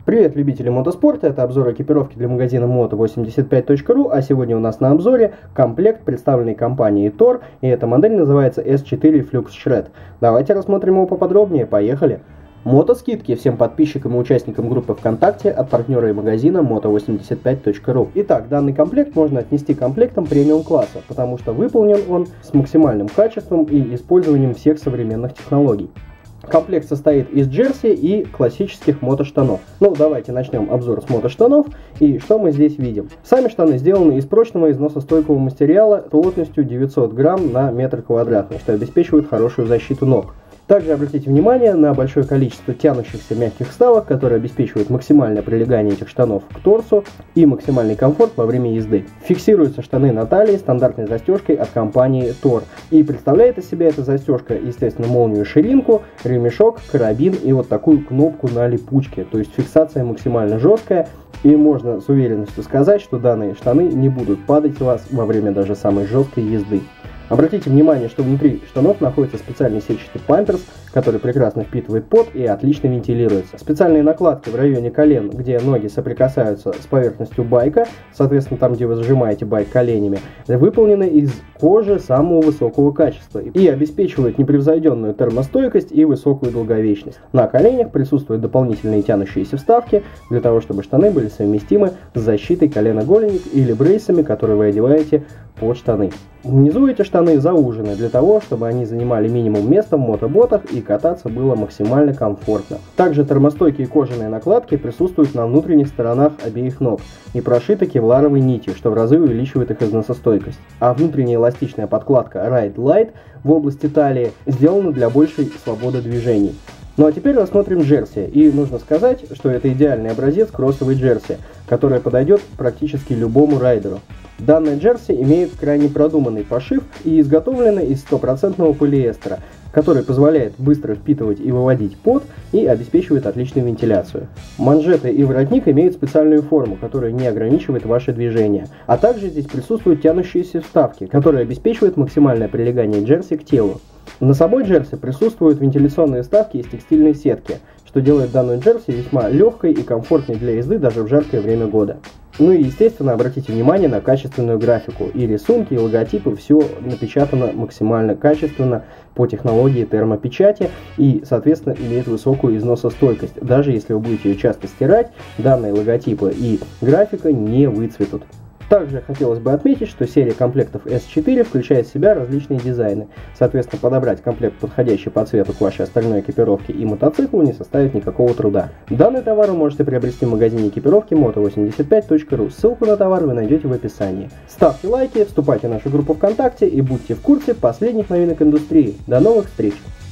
Привет, любители мотоспорта, это обзор экипировки для магазина moto85.ru, а сегодня у нас на обзоре комплект, представленный компанией Thor, и эта модель называется S4 Flux Shred. Давайте рассмотрим его поподробнее, поехали! Мотоскидки всем подписчикам и участникам группы ВКонтакте от партнера и магазина moto85.ru. Итак, данный комплект можно отнести к комплектам премиум класса, потому что выполнен он с максимальным качеством и использованием всех современных технологий. Комплект состоит из джерси и классических мотоштанов. Ну, давайте начнем обзор с мотоштанов. И что мы здесь видим? Сами штаны сделаны из прочного износостойкого материала плотностью 900 грамм на метр квадратный, что обеспечивает хорошую защиту ног. Также обратите внимание на большое количество тянущихся мягких вставок, которые обеспечивают максимальное прилегание этих штанов к торсу и максимальный комфорт во время езды. Фиксируются штаны на талии стандартной застежкой от компании Thor. И представляет из себя эта застежка, естественно, молнию, ширинку, ремешок, карабин и вот такую кнопку на липучке. То есть фиксация максимально жесткая. И можно с уверенностью сказать, что данные штаны не будут падать у вас во время даже самой жесткой езды. Обратите внимание, что внутри штанов находится специальный сетчатый памперс, который прекрасно впитывает пот и отлично вентилируется. Специальные накладки в районе колен, где ноги соприкасаются с поверхностью байка, соответственно там, где вы зажимаете байк коленями, выполнены из кожи самого высокого качества и обеспечивают непревзойденную термостойкость и высокую долговечность. На коленях присутствуют дополнительные тянущиеся вставки для того, чтобы штаны были совместимы с защитой колено-голенек или брейсами, которые вы одеваете под штаны. Внизу эти штаны заужены для того, чтобы они занимали минимум места в мотоботах и кататься было максимально комфортно. Также термостойкие кожаные накладки присутствуют на внутренних сторонах обеих ног и прошиты кевларовой нитью, что в разы увеличивает их износостойкость. А внутренняя эластичная подкладка Ride Light в области талии сделана для большей свободы движений. Ну а теперь рассмотрим джерси, и нужно сказать, что это идеальный образец кроссовой джерси, которая подойдет практически любому райдеру. Данная джерси имеет крайне продуманный пошив и изготовлена из стопроцентного полиэстера, который позволяет быстро впитывать и выводить пот и обеспечивает отличную вентиляцию. Манжеты и воротник имеют специальную форму, которая не ограничивает ваше движение, а также здесь присутствуют тянущиеся вставки, которые обеспечивают максимальное прилегание джерси к телу. На самой джерси присутствуют вентиляционные вставки из текстильной сетки, что делает данную джерси весьма легкой и комфортной для езды даже в жаркое время года. Ну и естественно обратите внимание на качественную графику, и рисунки, и логотипы, все напечатано максимально качественно по технологии термопечати и соответственно имеет высокую износостойкость. Даже если вы будете ее часто стирать, данные логотипы и графика не выцветут. Также хотелось бы отметить, что серия комплектов S4 включает в себя различные дизайны. Соответственно, подобрать комплект, подходящий по цвету к вашей остальной экипировке и мотоциклу, не составит никакого труда. Данный товар вы можете приобрести в магазине экипировки moto85.ru. Ссылку на товар вы найдете в описании. Ставьте лайки, вступайте в нашу группу ВКонтакте и будьте в курсе последних новинок индустрии. До новых встреч!